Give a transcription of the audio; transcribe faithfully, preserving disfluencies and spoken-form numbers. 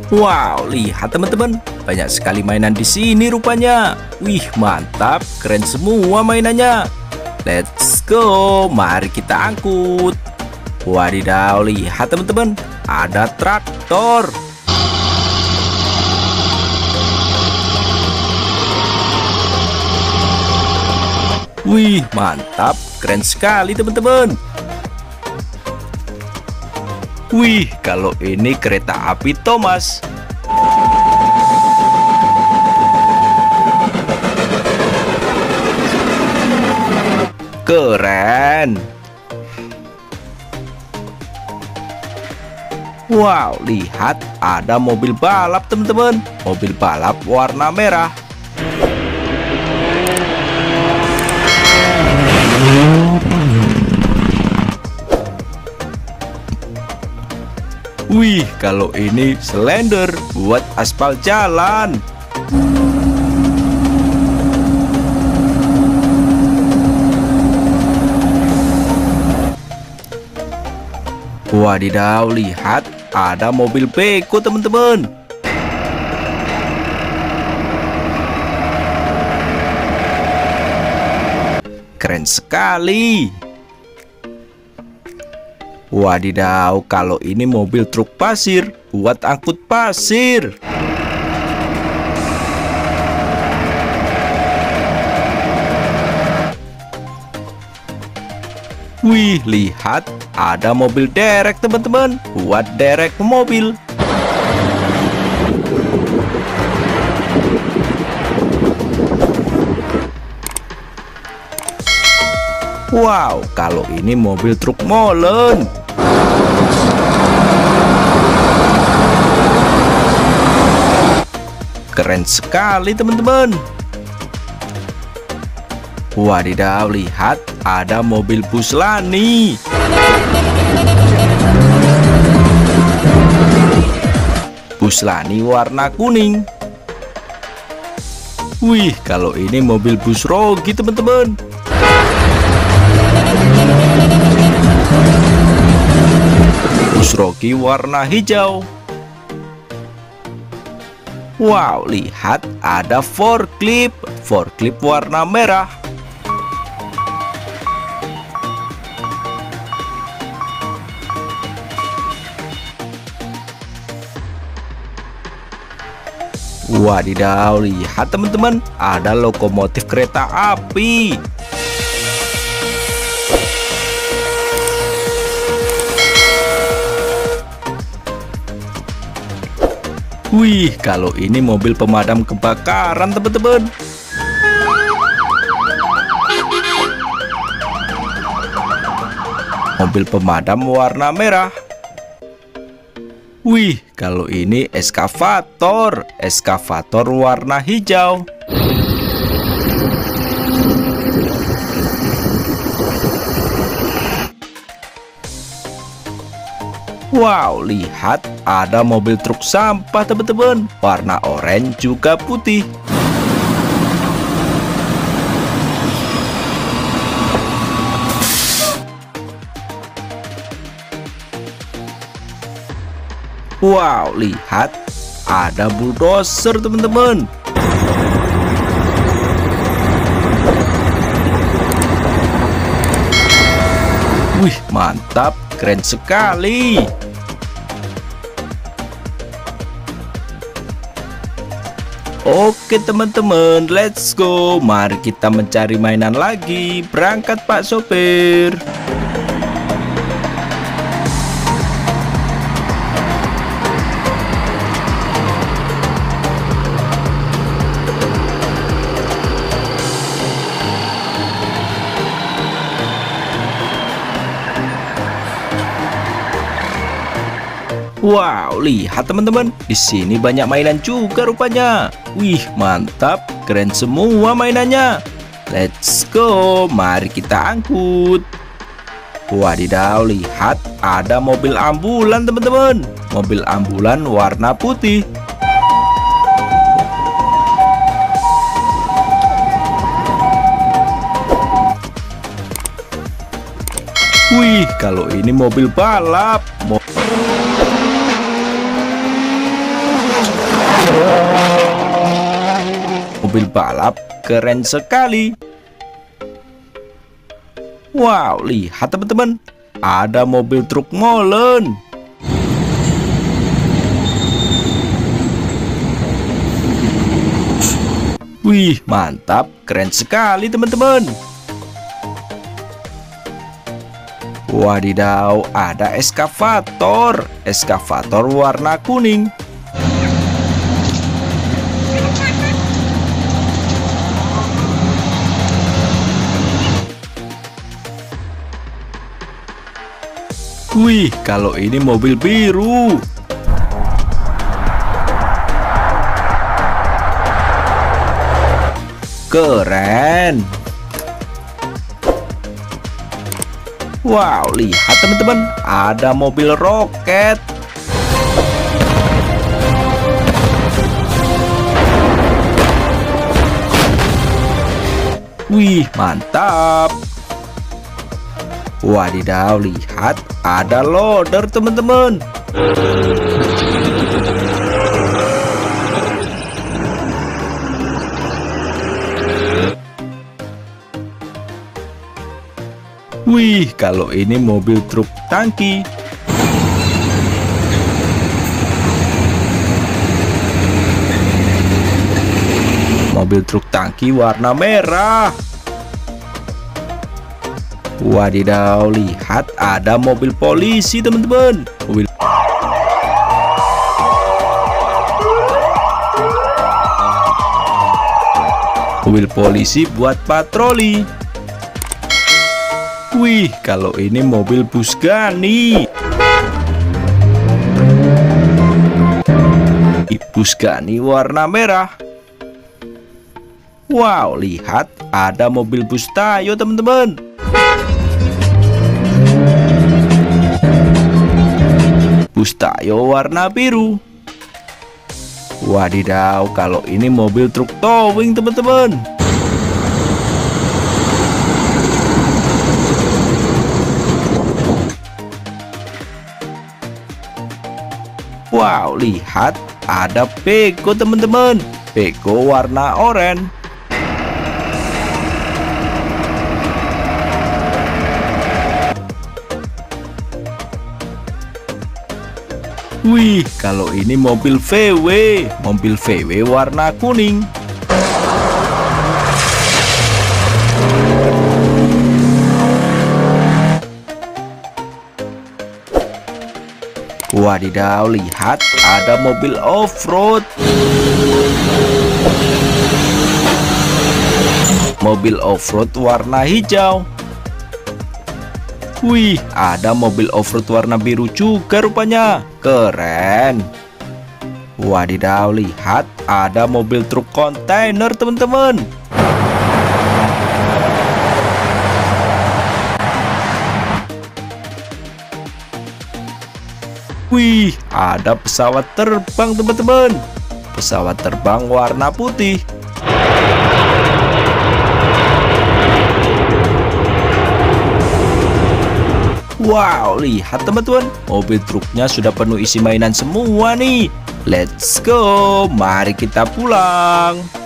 Wow, lihat teman-teman, banyak sekali mainan di sini rupanya. Wih, mantap, keren semua mainannya. Let's go, mari kita angkut. Wadidaw, lihat teman-teman, ada traktor. Wih, mantap, keren sekali teman-teman. Wih, kalau ini kereta api Thomas. Keren. Wow, lihat ada mobil balap teman-teman. Mobil balap warna merah. Wih, kalau ini slender buat aspal jalan. Wadidaw, lihat ada mobil beko teman-teman. Keren sekali. Wadidaw, kalau ini mobil truk pasir buat angkut pasir. Wih, lihat ada mobil derek teman-teman buat derek mobil. Wow, kalau ini mobil truk molen. Keren sekali teman-teman. Wadidaw, lihat ada mobil bus Lani. Bus Lani warna kuning. Wih, kalau ini mobil bus Rogi teman-teman. Bus Rogi warna hijau. Wow, lihat ada forklift. Forklift warna merah. Wadidaw, lihat teman-teman, ada lokomotif kereta api. Wih, kalau ini mobil pemadam kebakaran teman-teman. Mobil pemadam warna merah. Wih, kalau ini eskavator. Eskavator warna hijau. Wow, lihat ada mobil truk sampah teman-teman. Warna oranye juga putih. Wow, lihat ada bulldozer teman-teman. Wih, mantap, keren sekali. Oke teman-teman, let's go. Mari kita mencari mainan lagi. Berangkat Pak Sopir. Wow, lihat teman-teman, di sini banyak mainan juga rupanya. Wih, mantap, keren semua mainannya. Let's go, mari kita angkut. Wadidaw, lihat ada mobil ambulan teman-teman. Mobil ambulan warna putih. Wih, kalau ini mobil balap. Mo mobil balap keren sekali. Wow, lihat teman-teman, ada mobil truk molen. Wih, mantap, keren sekali teman-teman. Wadidaw, ada eskavator. Eskavator warna kuning. Wih, kalau ini mobil biru. Keren. Wow, lihat teman-teman, ada mobil roket. Wih, mantap. Wadidaw, lihat ada loader teman-teman. Wih, kalau ini mobil truk tangki. Mobil truk tangki warna merah. Wadidaw, lihat ada mobil polisi teman-teman. Mobil Mobil polisi buat patroli. Wih, kalau ini mobil bus Gani. Bus Gani warna merah. Wow, lihat ada mobil bus Tayo teman-teman. Bus Tayo warna biru. Wadidaw, kalau ini mobil truk towing teman-teman. Wow, lihat ada Beko teman-teman. Beko warna oranye. Wih, kalau ini mobil V W. Mobil V W warna kuning. Wadidaw, lihat ada mobil off-road. Mobil off-road warna hijau. Wih, ada mobil off-road warna biru juga rupanya. Keren. Wadidaw, lihat ada mobil truk kontainer teman-teman. Wih, ada pesawat terbang teman-teman. Pesawat terbang warna putih. Wow, lihat teman-teman, mobil truknya sudah penuh isi mainan semua nih. Let's go, mari kita pulang.